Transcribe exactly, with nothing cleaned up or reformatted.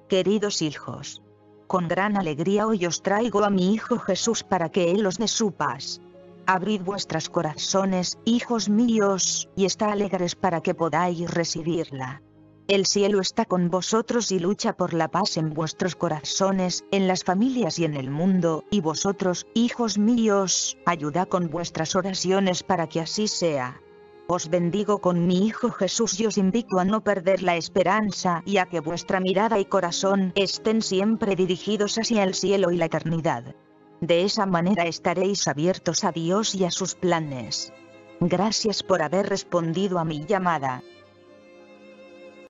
Queridos hijos, con gran alegría hoy os traigo a mi Hijo Jesús para que Él os dé su paz. Abrid vuestros corazones, hijos míos, y está alegres para que podáis recibirla. El cielo está con vosotros y lucha por la paz en vuestros corazones, en las familias y en el mundo, y vosotros, hijos míos, ayudad con vuestras oraciones para que así sea. Os bendigo con mi Hijo Jesús y os invito a no perder la esperanza y a que vuestra mirada y corazón estén siempre dirigidos hacia el cielo y la eternidad. De esa manera estaréis abiertos a Dios y a sus planes. Gracias por haber respondido a mi llamada.